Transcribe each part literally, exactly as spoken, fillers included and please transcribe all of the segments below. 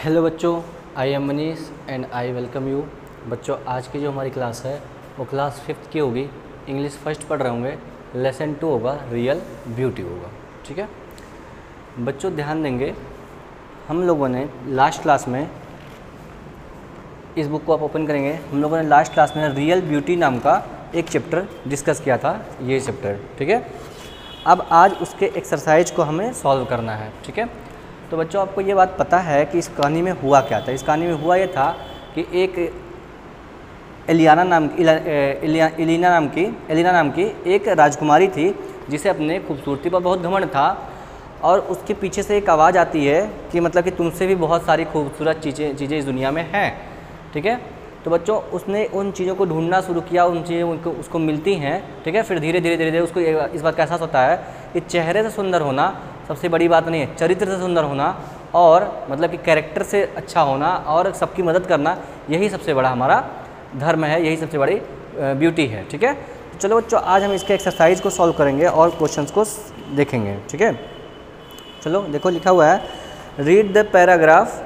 Hello बच्चों, I am Manish and I welcome you. बच्चों आज की जो हमारी क्लास है वो क्लास फिफ्थ की होगी। इंग्लिश फर्स्ट पढ़ रहे होंगे। लेसन टू होगा, रियल ब्यूटी होगा। ठीक है बच्चों, ध्यान देंगे। हम लोगों ने लास्ट क्लास में, इस बुक को आप ओपन करेंगे, हम लोगों ने लास्ट क्लास में रियल ब्यूटी नाम का एक चैप्टर डिस्कस किया था, ये चैप्टर। ठीक है, अब आज उसके एक्सरसाइज को हमें सॉल्व करना है। ठीक है, तो बच्चों आपको ये बात पता है कि इस कहानी में हुआ क्या था। इस कहानी में हुआ ये था कि एक एलियाना नाम एलिना नाम की एलिना नाम की एक राजकुमारी थी जिसे अपने खूबसूरती पर बहुत घमंड था, और उसके पीछे से एक आवाज़ आती है कि मतलब कि तुमसे भी बहुत सारी खूबसूरत चीज़ें चीज़ें इस दुनिया में हैं। ठीक है, तो बच्चों उसने उन चीज़ों को ढूंढना शुरू किया, उन चीज़ें उनको उसको मिलती हैं। ठीक है, फिर धीरे धीरे धीरे धीरे उसको इस बात का एहसास होता है कि चेहरे से सुंदर होना सबसे बड़ी बात नहीं है, चरित्र से सुंदर होना और मतलब कि कैरेक्टर से अच्छा होना और सबकी मदद करना, यही सबसे बड़ा हमारा धर्म है, यही सबसे बड़ी ब्यूटी है। ठीक है, तो चलो बच्चों आज हम इसके एक्सरसाइज को सॉल्व करेंगे और क्वेश्चंस को देखेंगे। ठीक है, चलो देखो लिखा हुआ है, read the paragraph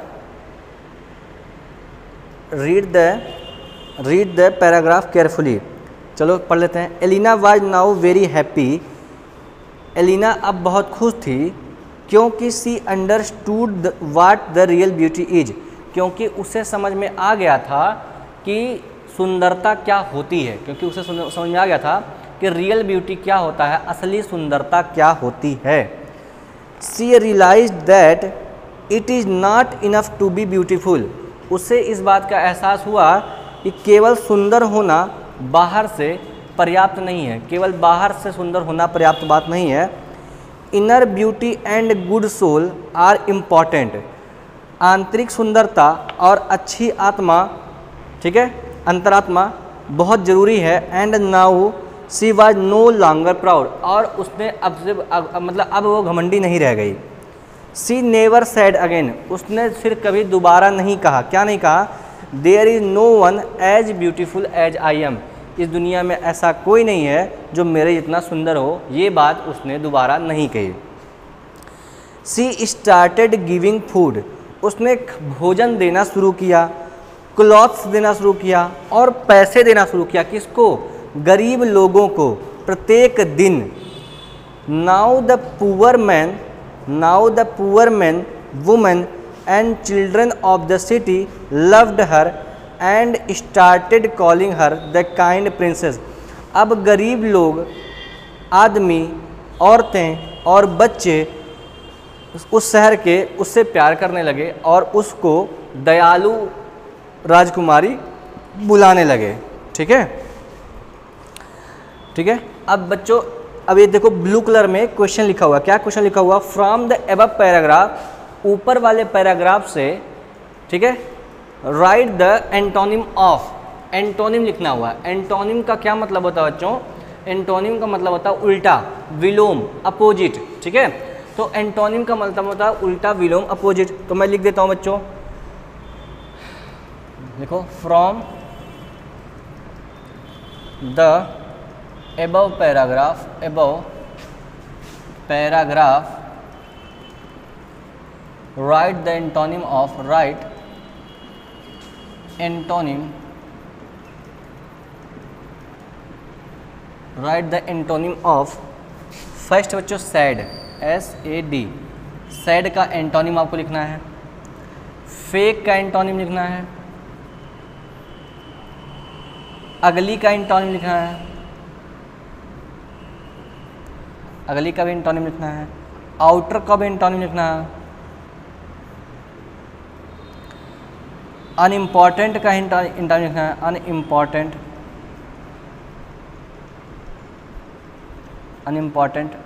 read the read the paragraph carefully. चलो पढ़ लेते हैं। Elina was now very happy. Elina अब बहुत खुश थी क्योंकि she understood what the real beauty is, क्योंकि उसे समझ में आ गया था कि सुंदरता क्या होती है, क्योंकि उसे समझ में आ गया था कि रियल ब्यूटी क्या होता है, असली सुंदरता क्या होती है। She realized that it is not enough to be beautiful. उसे इस बात का एहसास हुआ कि केवल सुंदर होना बाहर से पर्याप्त नहीं है, केवल बाहर से सुंदर होना पर्याप्त बात नहीं है। Inner beauty and good soul are important. आंतरिक सुंदरता और अच्छी आत्मा, ठीक है, अंतरात्मा बहुत ज़रूरी है। And now she was no longer proud. और उसने अब से अब, मतलब अब वो घमंडी नहीं रह गई। She never said again. उसने फिर कभी दोबारा नहीं कहा, क्या नहीं कहा, there is no one as beautiful as I am. इस दुनिया में ऐसा कोई नहीं है जो मेरे जितना सुंदर हो, ये बात उसने दोबारा नहीं कही। She started giving food. उसने भोजन देना शुरू किया, क्लॉथ्स देना शुरू किया और पैसे देना शुरू किया। किसको? गरीब लोगों को, प्रत्येक दिन। Now the poor man now the poor man women and children of the city loved her and started calling her the kind princess. अब गरीब लोग, आदमी, औरतें और बच्चे उस शहर के उससे प्यार करने लगे और उसको दयालु राजकुमारी बुलाने लगे। ठीक है ठीक है अब बच्चों, अब ये देखो ब्लू कलर में क्वेश्चन लिखा हुआ। क्या क्वेश्चन लिखा हुआ? फ्रॉम द एबव पैराग्राफ, ऊपर वाले पैराग्राफ से, ठीक है, write the antonym of. Antonym लिखना हुआ है। एंटोनिम का क्या मतलब होता है बच्चों? एंटोनिम का मतलब होता है उल्टा, विलोम, अपोजिट। ठीक है, तो एंटोनिम का मतलब होता है उल्टा, विलोम, अपोजिट। तो मैं लिख देता हूं बच्चों, देखो, from the above paragraph above paragraph write the antonym of write antonym write the antonym of. First बच्चों sad, S A D. Sad का एंटोनिम आपको लिखना है। फेक का एंटोनिम लिखना है। अगली का एंटोनिम लिखना है। अगली का भी एंटोनिम लिखना है। आउटर का भी एंटोनिम लिखना है। अनइम्पॉर्टेंट का एंटोनिम लिखना है। अनइम्पॉर्टेंट अनइम्पॉर्टेंट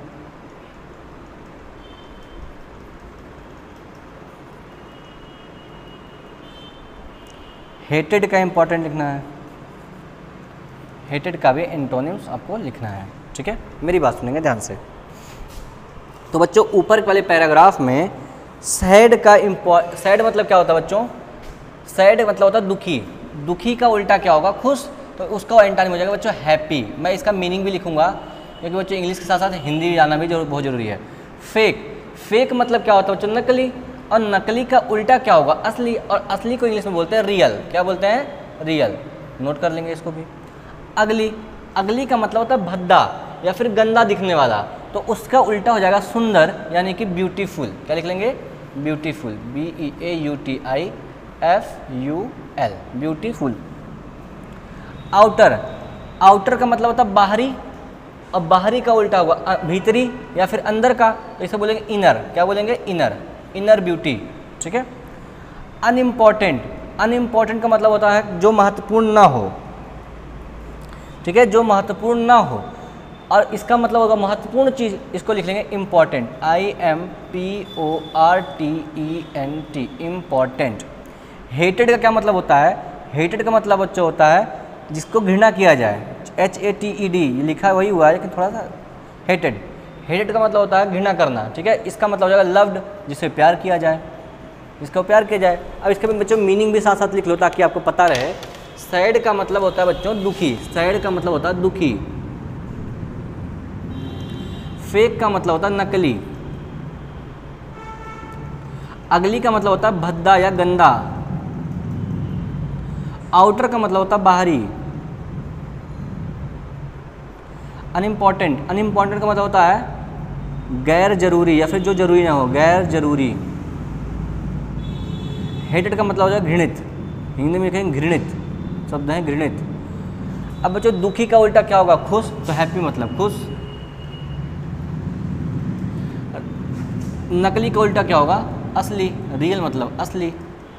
हेटेड का इम्पॉर्टेंट लिखना है। हेटेड का भी एंटोनिम्स आपको लिखना है। ठीक है, मेरी बात सुनेंगे ध्यान से। तो बच्चों ऊपर वाले पैराग्राफ में सैड का इम्पॉर्ट सैड मतलब क्या होता है बच्चों? सैड मतलब होता है दुखी। दुखी का उल्टा क्या होगा? खुश। तो उसका एंटोनिम हो जाएगा बच्चों हैप्पी। मैं इसका मीनिंग भी लिखूंगा क्योंकि बच्चों इंग्लिश के साथ साथ हिंदी भी जानना भी जरूर बहुत जरूरी है। फेक फेक मतलब क्या होता है बच्चों? नकली। और नकली का उल्टा क्या होगा, असली। और असली को इंग्लिश में बोलते हैं रियल। क्या बोलते हैं, रियल। नोट कर लेंगे इसको भी। अगली, अगली का मतलब होता है भद्दा या फिर गंदा दिखने वाला, तो उसका उल्टा हो जाएगा सुंदर, यानी कि ब्यूटीफुल। क्या लिख लेंगे, beautiful, B E A U T I F U L, beautiful. Outer, outer का मतलब होता है बाहरी, और बाहरी का उल्टा होगा भीतरी या फिर अंदर का, इसे बोलेंगे इनर। क्या बोलेंगे, इनर, इनर ब्यूटी। ठीक है। अनइम्पॉर्टेंट, अनइम्पॉर्टेंट का मतलब होता है जो महत्वपूर्ण ना हो। ठीक है, जो महत्वपूर्ण ना हो, और इसका मतलब होगा महत्वपूर्ण चीज़, इसको लिख लेंगे important, I M P O R T E N T, important. Hated का क्या मतलब होता है, हेटेड का मतलब बच्चों होता है जिसको घृणा किया जाए, H A T E D, ये लिखा वही हुआ है लेकिन थोड़ा सा हेटेड। हेटेड का मतलब होता है घृणा करना। ठीक है, इसका मतलब हो जाएगा लव्ड, जिसे प्यार किया जाए, जिसका प्यार किया जाए। अब इसका भी बच्चों मीनिंग भी साथ साथ लिख लो ताकि आपको पता रहे। सैड का मतलब होता है बच्चों दुखी, सैड का मतलब होता है दुखी। फेक का मतलब होता है नकली। अगली का मतलब होता है भद्दा या गंदा। आउटर का मतलब होता है बाहरी। अनइम्पॉर्टेंट, अनइम्पॉर्टेंट का मतलब होता है गैर जरूरी या फिर जो जरूरी ना हो, गैर जरूरी। हेटेड का मतलब हो जाए घृणित, हिंदी में लिखेंगे घृणित, शब्द है घृणित। अब बच्चों दुखी का उल्टा क्या होगा, खुश, तो हैप्पी मतलब खुश। नकली का उल्टा क्या होगा, असली, रियल मतलब असली।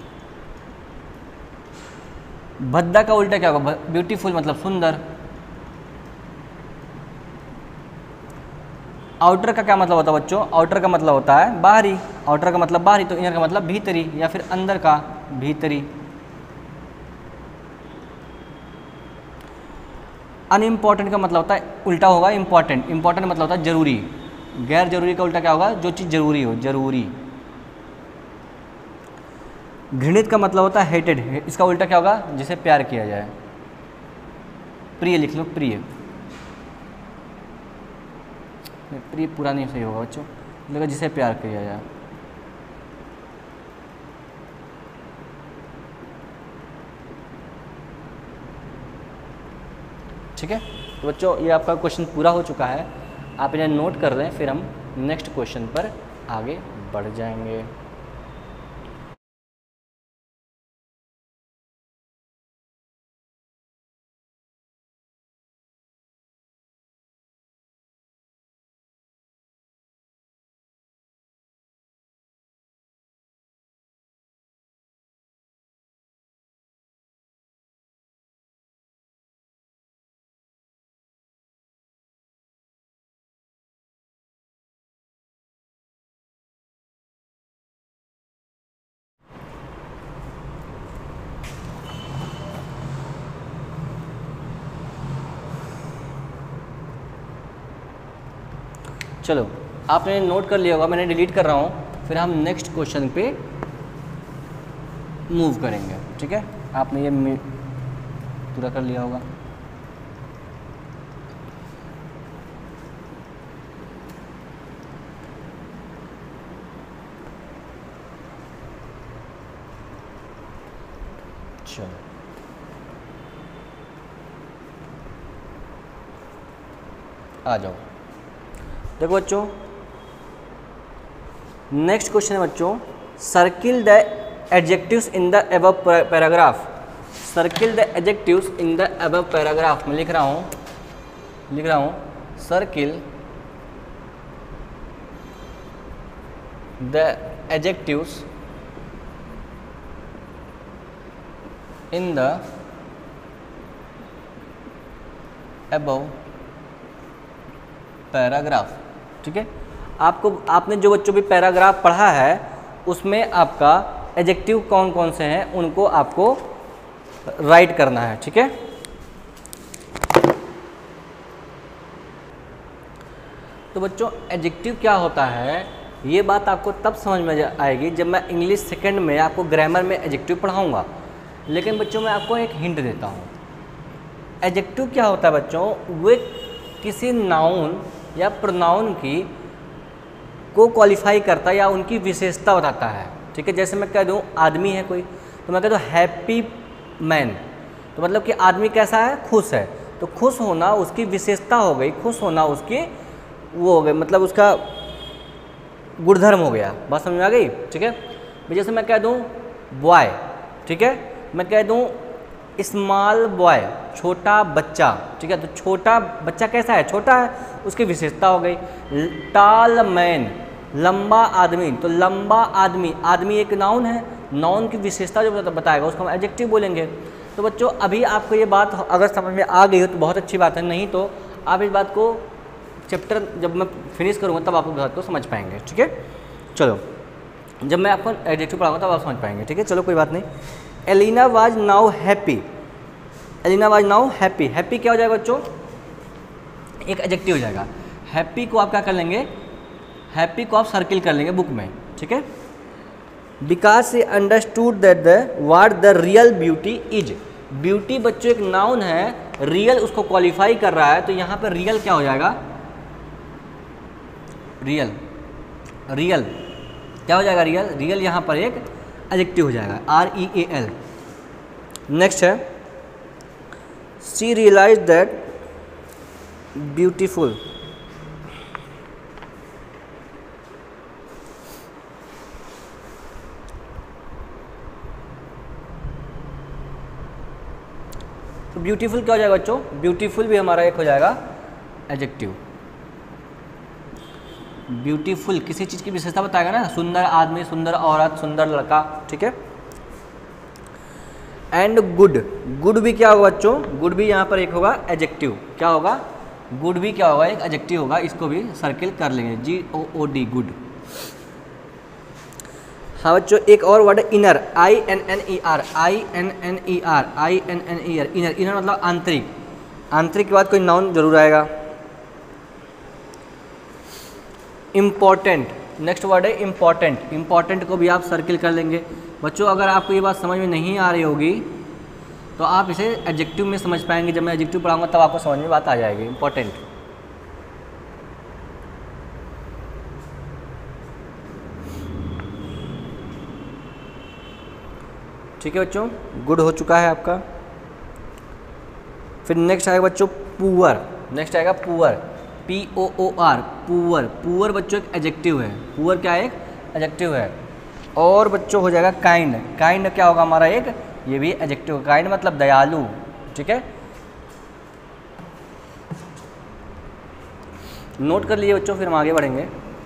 भद्दा का उल्टा क्या होगा, ब्यूटीफुल मतलब सुंदर। आउटर का क्या मतलब होता है बच्चों, आउटर का मतलब होता है बाहरी, आउटर का मतलब बाहरी, तो इनर का मतलब भीतरी या फिर अंदर का, भीतरी। अनइम्पॉर्टेंट का मतलब होता है उल्टा होगा इम्पॉर्टेंट, इम्पॉर्टेंट मतलब होता है जरूरी। गैर जरूरी का उल्टा क्या होगा, जो चीज़ जरूरी हो, जरूरी। घृणित का मतलब होता है हेटेड, इसका उल्टा क्या होगा, जिसे प्यार किया जाए। प्रिय लिख लो, प्रिय। प्रिय पूरा नहीं सही होगा बच्चों, लेकिन जिसे प्यार किया जाए। ठीक है, तो बच्चों ये आपका क्वेश्चन पूरा हो चुका है, आप इन्हें नोट कर लें, फिर हम नेक्स्ट क्वेश्चन पर आगे बढ़ जाएंगे। चलो आपने नोट कर लिया होगा, मैंने डिलीट कर रहा हूँ, फिर हम नेक्स्ट क्वेश्चन पे मूव करेंगे। ठीक है, आपने ये पूरा कर लिया होगा। चलो आ जाओ, देखो बच्चों नेक्स्ट क्वेश्चन है बच्चों, circle the adjectives in the above paragraph. Circle the adjectives in the above paragraph. मैं लिख रहा हूँ लिख रहा हूँ circle the adjectives in the above paragraph. ठीक है, आपको आपने जो बच्चों भी पैराग्राफ पढ़ा है उसमें आपका एडजेक्टिव कौन कौन से हैं उनको आपको राइट करना है। ठीक है, तो बच्चों एडजेक्टिव क्या होता है ये बात आपको तब समझ में आएगी जब मैं इंग्लिश सेकंड में आपको ग्रामर में एडजेक्टिव पढ़ाऊंगा। लेकिन बच्चों मैं आपको एक हिंट देता हूँ। एडजेक्टिव क्या होता है बच्चों, वे किसी नाउन या प्रोनाउन की को क्वालिफाई करता है या उनकी विशेषता बताता है। ठीक है। जैसे मैं कह दूँ आदमी है कोई, तो मैं कह दूँ हैप्पी मैन, तो मतलब कि आदमी कैसा है, खुश है। तो खुश होना उसकी विशेषता हो गई, खुश होना उसकी वो हो गई, मतलब उसका गुणधर्म हो गया। बात समझ में आ गई, ठीक है। जैसे मैं कह दूँ बॉय, ठीक है, मैं कह दूँ स्मॉल बॉय, छोटा बच्चा, ठीक है। तो छोटा बच्चा कैसा है, छोटा है, उसकी विशेषता हो गई। टॉल मैन, लंबा आदमी, तो लंबा आदमी, आदमी एक नाउन है, नाउन की विशेषता जो बताएगा उसको हम एडजेक्टिव बोलेंगे। तो बच्चों अभी आपको ये बात अगर समझ में आ गई हो तो बहुत अच्छी बात है, नहीं तो आप इस बात को चैप्टर जब मैं फिनिश करूँगा तब आप इस बात को समझ पाएंगे, ठीक है। चलो जब मैं आपको एडजेक्टिव पढ़ाऊँगा तब आप समझ पाएंगे, ठीक है। चलो कोई बात नहीं। Elina was now happy, Elina was now happy, happy क्या हो जाएगा बच्चों, एक एडजेक्टिव हो जाएगा। हैप्पी को आप क्या कर लेंगे, हैप्पी को आप सर्किल कर लेंगे बुक में, ठीक है। Because she understood that the what the real beauty is, beauty बच्चों एक नाउन है, रियल उसको क्वालिफाई कर रहा है, तो यहाँ पर रियल क्या हो जाएगा, रियल, रियल क्या हो जाएगा, रियल, रियल यहाँ पर एक एडजेक्टिव हो जाएगा, R E A L. Next है शी रियलाइज दैट ब्यूटीफुल, तो ब्यूटीफुल क्या हो जाएगा बच्चों, ब्यूटीफुल भी हमारा एक हो जाएगा एडजेक्टिव। ब्यूटीफुल किसी चीज़ की विशेषता बताएगा ना, सुंदर आदमी, सुंदर औरत, सुंदर लड़का, ठीक है। एंड गुड, गुड भी क्या होगा बच्चों, गुड भी यहाँ पर एक होगा एडजेक्टिव, क्या होगा, गुड भी क्या होगा, एक एडजेक्टिव होगा, इसको भी सर्किल कर लेंगे, जी ओ ओ डी, गुड। हाँ बच्चों एक और वर्ड है inner, I N N E R, I N N E R, I N N E R, inner, inner मतलब आंतरिक, आंतरिक के बाद कोई नाउन जरूर आएगा। इम्पॉर्टेंट, नेक्स्ट वर्ड है इम्पॉर्टेंट, इम्पॉर्टेंट को भी आप सर्किल कर लेंगे। बच्चों अगर आपको ये बात समझ में नहीं आ रही होगी तो आप इसे एडजेक्टिव में समझ पाएंगे, जब मैं एडजेक्टिव पढ़ाऊंगा तब आपको समझ में बात आ जाएगी। इम्पॉर्टेंट, ठीक है बच्चों, गुड हो चुका है आपका। फिर नेक्स्ट आएगा बच्चों पुअर, नेक्स्ट आएगा poor, P O O R, poor, poor बच्चों एक एडजेक्टिव है, पुअर क्या है, एक एडजेक्टिव है। और बच्चों हो जाएगा काइंड, काइंड क्या होगा हमारा एक, ये भी एडजेक्टिव, काइंड मतलब दयालु, ठीक है। नोट कर लीजिए बच्चों, फिर हम आगे बढ़ेंगे।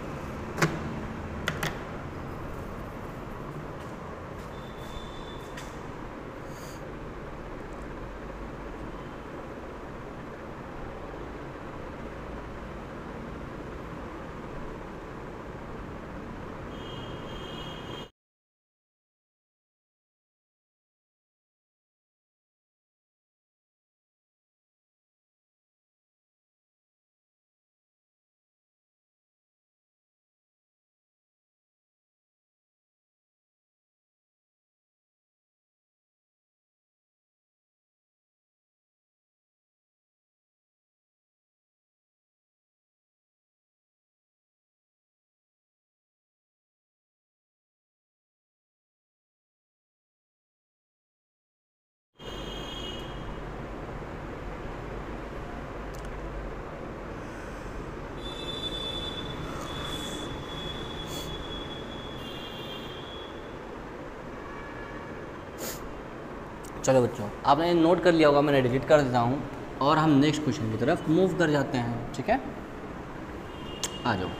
चलो बच्चों आपने नोट कर लिया होगा, मैंने डिलीट कर देता हूँ और हम नेक्स्ट क्वेश्चन की तरफ मूव कर जाते हैं, ठीक है। आ जाओ।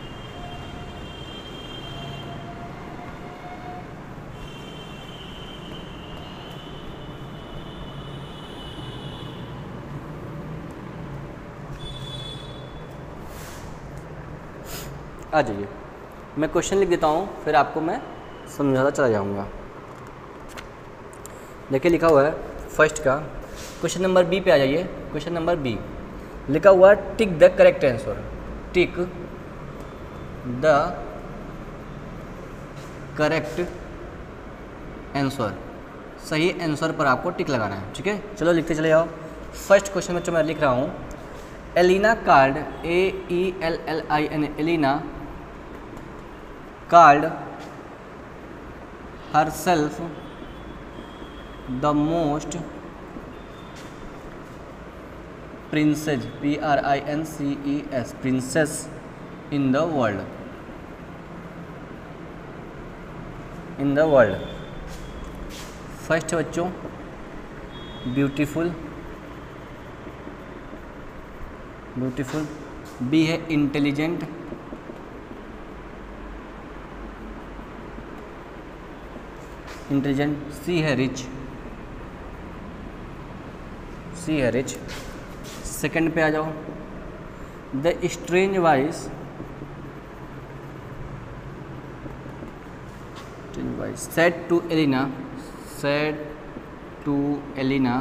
आ जाइए, मैं क्वेश्चन लिख देता हूँ फिर आपको मैं समझाता चला जाऊँगा। देखिए लिखा हुआ है फर्स्ट का, क्वेश्चन नंबर बी पे आ जाइए। क्वेश्चन नंबर बी लिखा हुआ है tick the correct answer, tick the correct answer, सही आंसर पर आपको टिक लगाना है, ठीक है। चलो लिखते चले जाओ। फर्स्ट क्वेश्चन में जो मैं लिख रहा हूँ, Elina called, A E L L I N, Elina called herself the most princess, P R I N C E S, princess in the world, in the world. First है बच्चों beautiful, beautiful. B है intelligent, intelligent. C है rich, C है rich. Second पे आ जाओ, the strange voice, said to Elina, said to Elina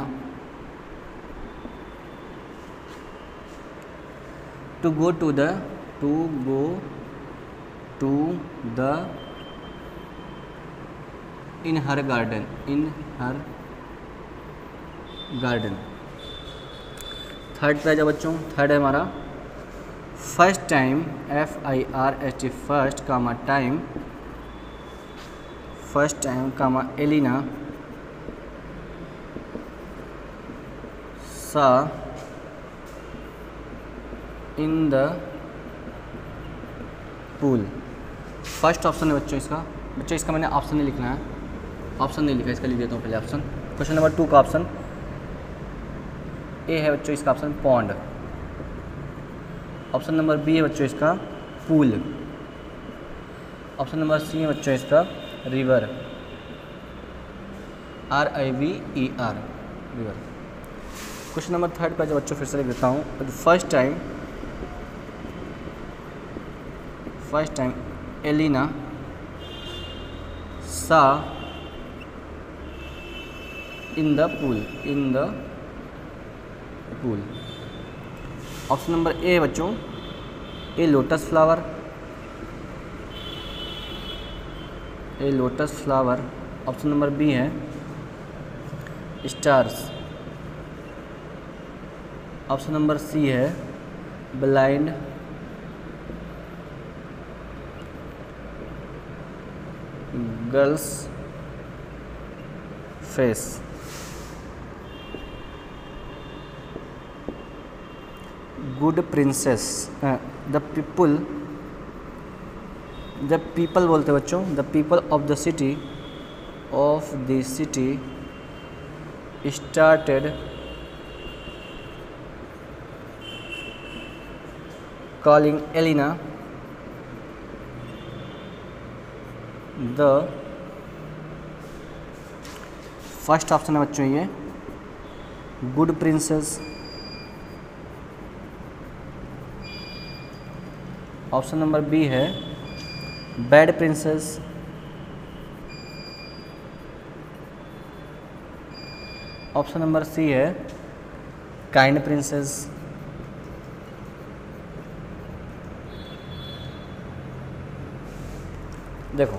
to go to the to go to the in her garden, in her garden। Third पे आ जाओ बच्चों, third है हमारा first time, F I R S T, first comma time, first time comma Elina saw in the pool. First option है बच्चों इसका, बच्चों इसका मैंने ऑप्शन नहीं लिखना है, ऑप्शन नहीं लिखा, इसका लिख देता हूँ पहले ऑप्शन। क्वेश्चन नंबर टू का ऑप्शन ए है बच्चों इसका option pond. Option number B है बच्चों इसका पूल। ऑप्शन नंबर सी है बच्चों इसका river, R I V E R, river. Question number third पर जो बच्चों फिर से लिख देता हूँ, first time, first time Elina saw in the pool, in the pool. Option number A है बच्चों a lotus flower, a lotus flower. Option number B है स्टार्स। ऑप्शन नंबर सी है blind, girls face. Good princess, the people, the people बोलते हैं बच्चों, the people of the city, of the city started calling Elina the, first option है बच्चों ये good princess. Option number B है bad princess. Option number C है kind princess. देखो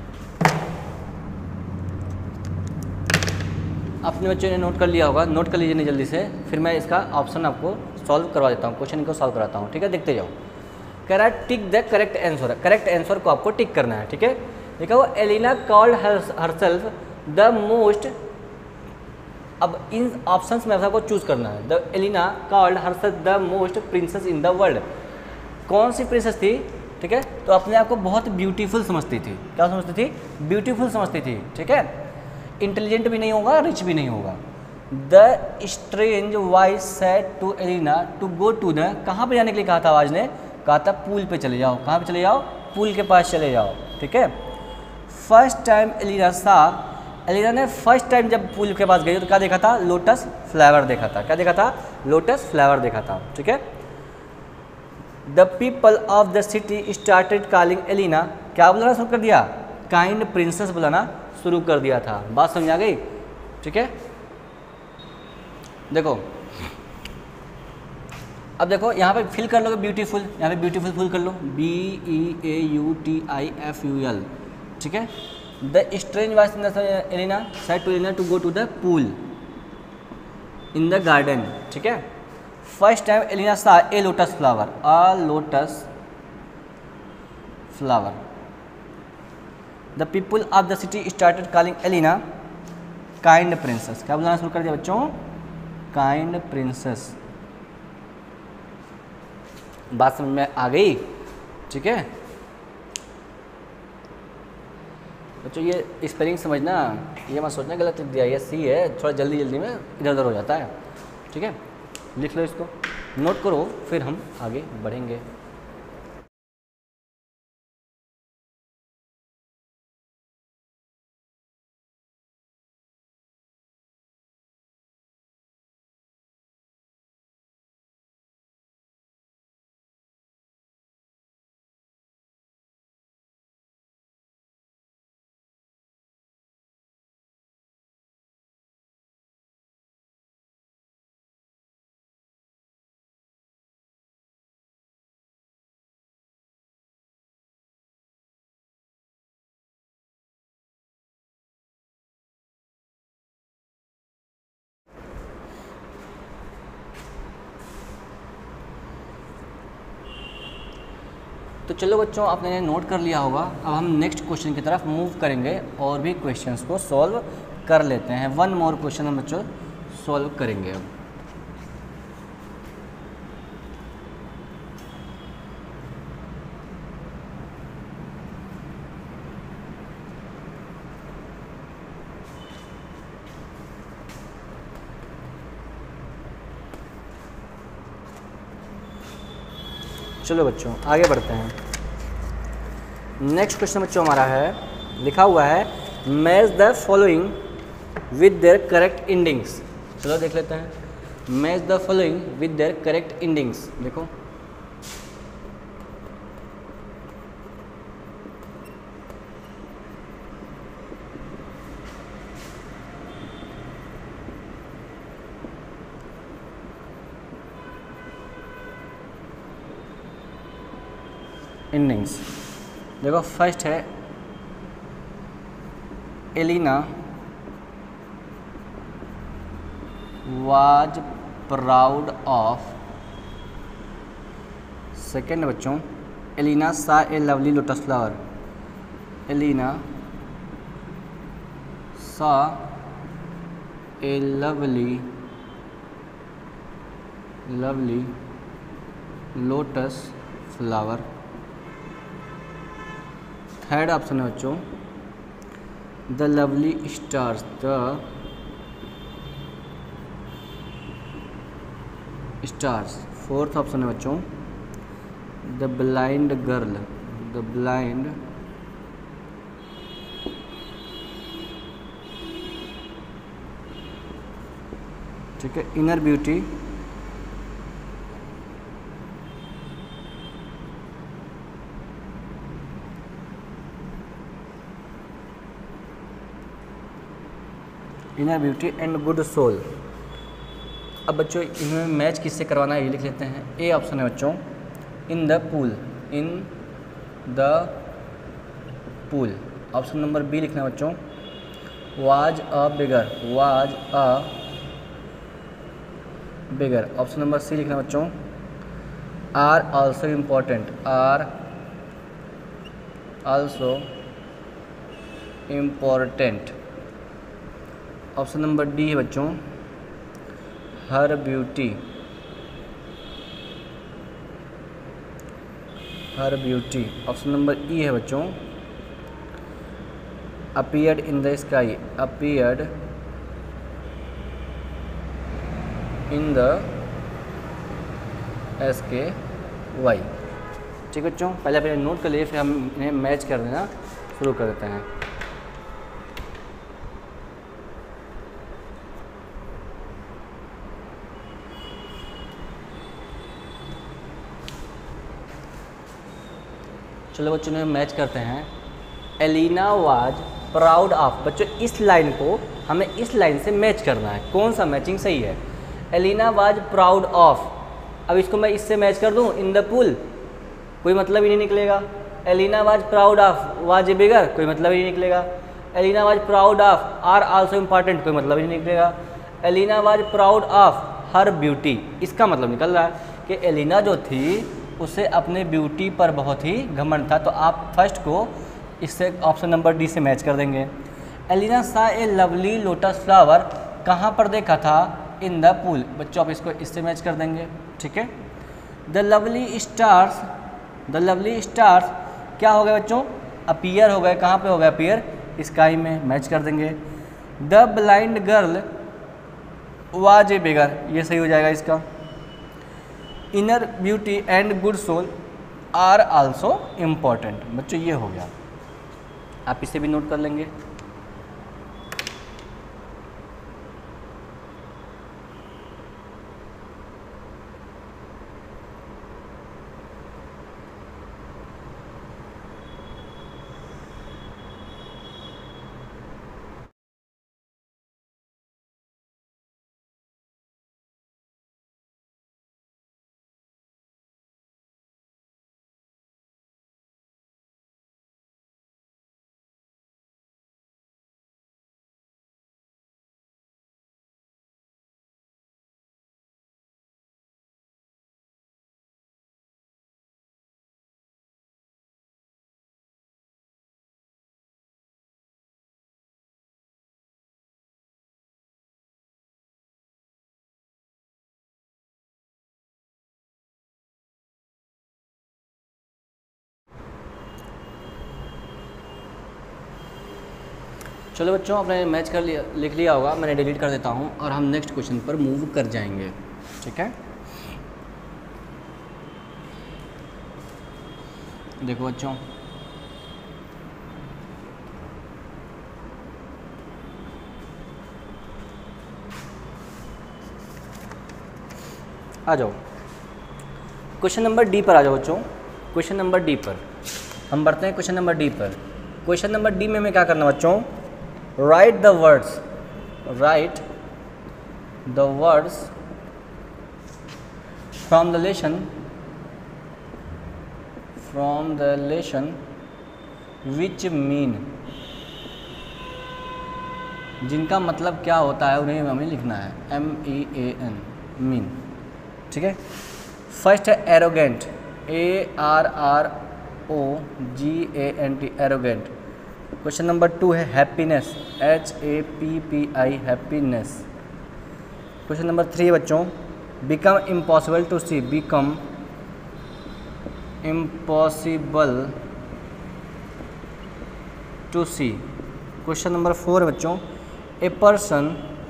अपने बच्चों ने नोट कर लिया होगा, नोट कर लीजिए नहीं जल्दी से, फिर मैं इसका ऑप्शन आपको सॉल्व करवा देता हूँ, क्वेश्चन को सॉल्व कराता हूँ। ठीक है, देखते जाओ। कह रहा है tick the correct answer, correct answer को आपको टिक करना है। ठीक है, देखा वो Elina called herself the most. अब इन ऑप्शंस में आपको चूज करना है। The Elina called herself the most princess in the world. कौन सी प्रिंसेस थी? ठीक है, तो अपने आप को बहुत ब्यूटीफुल समझती थी। क्या समझती थी? ब्यूटीफुल समझती थी। ठीक है, इंटेलिजेंट भी नहीं होगा, रिच भी नहीं होगा। The strange voice said to Elina to go to the, कहाँ पे जाने के लिए कहा था आवाज़ ने? कहा था पूल पे चले जाओ। कहाँ पे चले जाओ? पूल के पास चले जाओ। ठीक है, first time Elina saw, Elina ने फर्स्ट टाइम जब पूल के पास गई तो क्या देखा था? लोटस फ्लावर देखा था। क्या देखा था? लोटस फ्लावर देखा था। ठीक है, the people of the city started calling Elina, क्या बुलाना शुरू कर दिया? काइंड प्रिंसेस बुलाना शुरू कर दिया था। बात समझ आ गई? ठीक है, देखो अब देखो यहाँ पे फिल कर लो ब्यूटीफुल, यहाँ पे ब्यूटीफुल फिल कर लो, B E A U T I F U L. ठीक है, the strange voice Elina said to Elina to go to the pool in the garden. ठीक है, first time Elina saw a lotus flower, a lotus flower. The people of the city started calling Elina kind princess. क्या बुलाना शुरू कर दिया बच्चों? Kind princess. बात समझ में आ गई? ठीक है बच्चों, ये स्पेलिंग समझना, ये मत सोचना गलत लिख दिया, ये सी है, थोड़ा जल्दी जल्दी में इधर उधर हो जाता है। ठीक है, लिख लो इसको, नोट करो, फिर हम आगे बढ़ेंगे। तो चलो बच्चों, आपने नोट कर लिया होगा। अब हम नेक्स्ट क्वेश्चन की तरफ मूव करेंगे और भी क्वेश्चंस को सॉल्व कर लेते हैं। वन मोर क्वेश्चन हम बच्चों सॉल्व करेंगे अब। चलो बच्चों आगे बढ़ते हैं। नेक्स्ट क्वेश्चन बच्चों हमारा है, लिखा हुआ है match the following with their correct endings. चलो देख लेते हैं, match the following with their correct endings. देखो एंडिंग्स। देखो फर्स्ट है Elina was proud of. Second बच्चों, Elina saw a lovely lotus flower. Elina saw a lovely lovely lotus flower. Third option है बच्चों the lovely stars. The stars. Fourth option है बच्चों the blind girl. The blind ठीक है, inner beauty. Inner beauty and good soul. अब बच्चों इनमें match किससे करवाना है ये लिख लेते हैं। ए ऑप्शन है बच्चों in the pool. In the pool. Option number B लिखना है बच्चों was a bigger. Was a bigger. Option number C लिखना है बच्चों are also important. Are also important. Option number D है बच्चों her beauty. Her beauty. Option number E है बच्चों appeared in the sky. Appeared in the S K Y. ठीक है बच्चों, पहले पहले नोट कर लिए, फिर हम इन्हें मैच कर देना शुरू कर देते हैं। चलो बच्चों ने मैच करते हैं। Elina was proud of. बच्चों इस लाइन को हमें इस लाइन से मैच करना है, कौन सा मैचिंग सही है। एलिना वाज प्राउड ऑफ, अब इसको मैं इससे मैच कर दूं इन द पूल, कोई मतलब ही नहीं निकलेगा। Elina was proud of was a bigger, कोई मतलब ही नहीं निकलेगा। Elina was proud of are also important, कोई मतलब ही नहीं निकलेगा। Elina was proud of her beauty, इसका मतलब निकल रहा है कि एलिना जो थी उसे अपने ब्यूटी पर बहुत ही घमंड था। तो आप फर्स्ट को इससे ऑप्शन नंबर डी से मैच कर देंगे। Elina saw a lovely lotus flower कहाँ पर देखा था? In the pool. बच्चों आप इसको इससे मैच कर देंगे, ठीक है। The lovely stars, the lovely stars क्या हो गया बच्चों? अपीयर हो गए। कहाँ पे हो गए अपीयर? स्काई में, मैच कर देंगे। The blind girl was a beggar, ये सही हो जाएगा इसका। Inner beauty and good soul are also important. बच्चों ये हो गया, आप इसे भी नोट कर लेंगे। चलो बच्चों, आपने मैच कर लिया, लिख लिया होगा। मैंने डिलीट कर देता हूँ और हम नेक्स्ट क्वेश्चन पर मूव कर जाएंगे, ठीक है। देखो बच्चों, आ जाओ क्वेश्चन नंबर डी पर। आ जाओ बच्चों, क्वेश्चन नंबर डी पर हम बढ़ते हैं। क्वेश्चन नंबर डी पर, क्वेश्चन नंबर डी में हमें क्या करना बच्चों? Write the words, write the words from the lesson, from the lesson which mean, जिनका मतलब क्या होता है उन्हें हमें लिखना है। M E A N, mean, ठीक है। फर्स्ट है arrogant, A R R O G A N T, arrogant. Question number two है happiness, H A P P I, happiness. Question number three बच्चों, become impossible to see, become impossible to see. Question number four बच्चों, a person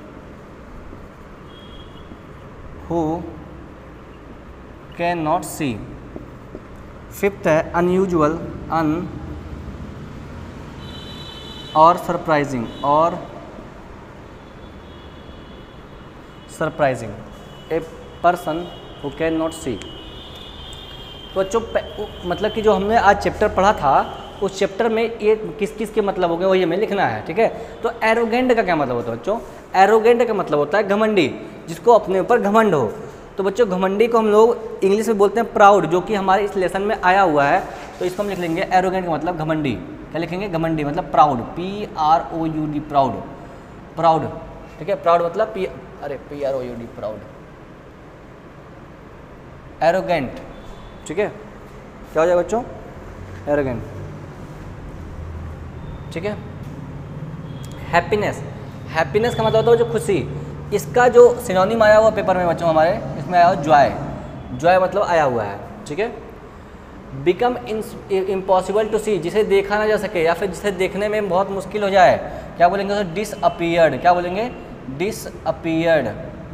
who can not see. Fifth है unusual, un और surprising, और surprising, a person who can not see. तो बच्चों मतलब कि जो हमने आज चैप्टर पढ़ा था उस चैप्टर में ये किस किस के मतलब हो गए वही हमें लिखना है, ठीक है। तो एरोगेंट का क्या मतलब होता है बच्चों? एरोगेंट का मतलब होता है घमंडी, जिसको अपने ऊपर घमंड हो। तो बच्चों घमंडी को हम लोग इंग्लिश में बोलते हैं प्राउड, जो कि हमारे इस लेसन में आया हुआ है। तो इसको हम लिख लेंगे एरोगेंट का मतलब घमंडी। क्या लिखेंगे? घमंडी मतलब proud, P R O U D, proud, proud, ठीक है। प्राउड मतलब पी, अरे P R O U D, proud, arrogant, ठीक है। क्या हो जाएगा बच्चों? एरोगेंट, ठीक है। हैप्पीनेस, हैप्पीनेस का मतलब होता है जो खुशी। इसका जो सिनोनिम आया हुआ पेपर में बच्चों हमारे, इसमें आया हुआ जॉय, जॉय मतलब आया हुआ है, ठीक है। बिकम इम्पॉसिबल टू सी, जिसे देखा ना जा सके या फिर जिसे देखने में बहुत मुश्किल हो जाए, क्या बोलेंगे? डिसअपीयर्ड, क्या बोलेंगे? Disappeared,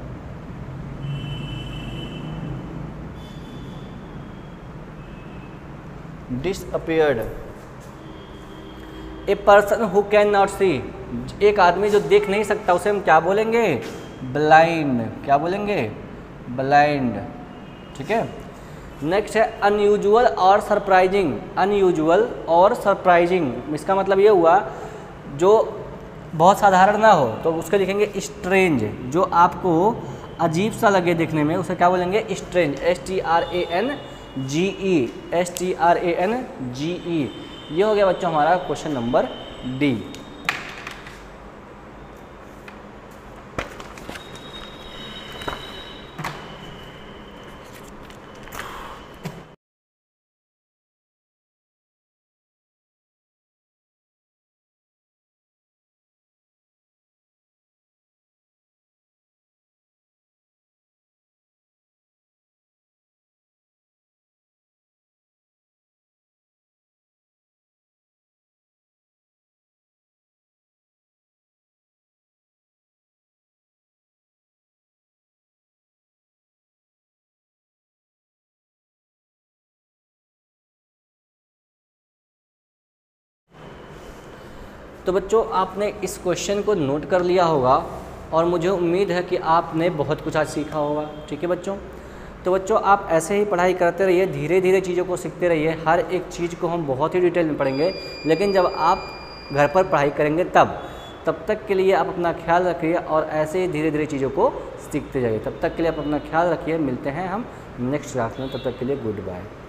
disappeared. A person who can not see, एक आदमी जो देख नहीं सकता उसे हम क्या बोलेंगे? ब्लाइंड, क्या बोलेंगे? ब्लाइंड, ठीक है। नेक्स्ट है अनयूजुअल और सरप्राइजिंग, अनयूजुअल और सरप्राइजिंग, इसका मतलब ये हुआ जो बहुत साधारण ना हो, तो उसको लिखेंगे स्ट्रेंज, जो आपको अजीब सा लगे देखने में उसे क्या बोलेंगे? Strange, S T R A N G E, S T R A N G E. ये हो गया बच्चों हमारा क्वेश्चन नंबर डी। तो बच्चों आपने इस क्वेश्चन को नोट कर लिया होगा और मुझे उम्मीद है कि आपने बहुत कुछ आज सीखा होगा। ठीक है बच्चों, तो बच्चों आप ऐसे ही पढ़ाई करते रहिए, धीरे धीरे चीज़ों को सीखते रहिए। हर एक चीज़ को हम बहुत ही डिटेल में पढ़ेंगे, लेकिन जब आप घर पर पढ़ाई करेंगे तब तब तक के लिए आप अपना ख्याल रखिए और ऐसे ही धीरे धीरे चीज़ों को सीखते जाइए। तब तक के लिए आप अपना ख्याल रखिए। मिलते हैं हम नेक्स्ट क्लास में, तब तक के लिए गुड बाय।